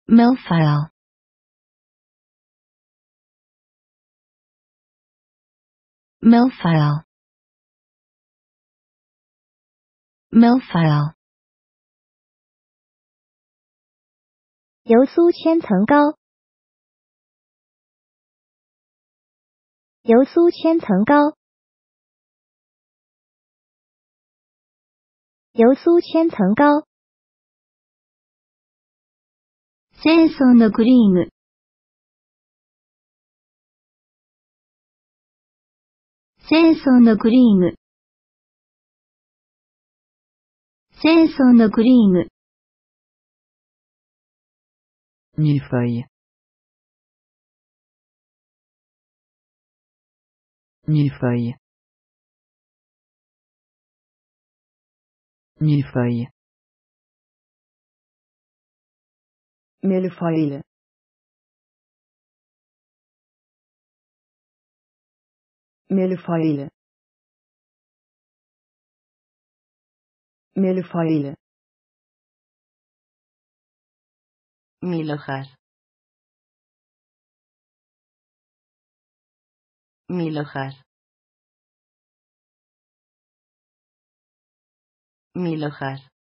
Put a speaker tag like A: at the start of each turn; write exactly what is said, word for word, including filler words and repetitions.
A: Milfoil. Milfoil. Milfoil.
B: 油酥千层糕，油酥千层糕，油酥千层糕。
A: 清楚のクリーム。清楚のクリーム。清楚のクリーム。
C: Millefeuille. Millefeuille. Millefeuille. Millefeuille. Millefeuille. Millefeuille. Mil hojas. Mil hojas. Mil hojas.